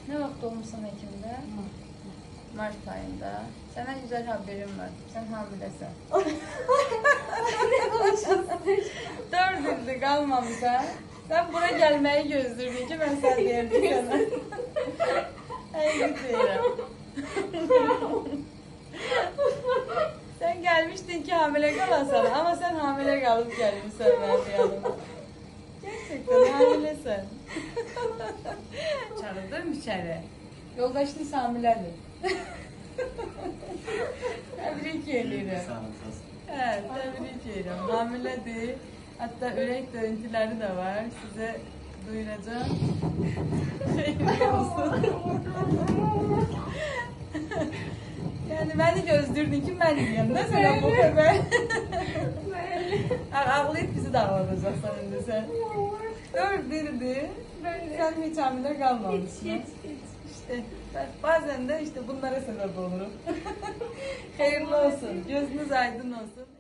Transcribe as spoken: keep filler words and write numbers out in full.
Ne vaxt olmuşsan həkimdə? Mart ayında. Sənə güzel haberim var. Sən hamiləsən. Ne konuşuyorsun? Dörd ildir qalmamısan. Sən bura gəlməyi gözləyirdin ki, mən sən deyirdim sənə. Həqiqət deyirəm. Sən gəlmişdin ki, hamilə qalasan, amma sən hamilə qalıb gəlmişsən mənim yanıma. Gerçekten hamiləsən. Çağırdım içəri. Yoldaşınız hamilədir. Təbrik edirəm. Hə, təbrik edirəm. Hamilədir. Hatta ürək döyüntüləri də var. Sizə duyuracağım. Xeyirli olsun. Yani beni gözlürdün ki ben diyeyim de sana bu kadar. Ağlayıp bizi de ağlatacaksan şimdi sen. Dört birdi. Sen hiç hamile kalmamışsın. Hiç, hiç, hiç. İşte bazen de işte bunlara sebep olurum. Hayırlı olsun. Gözünüz aydın olsun.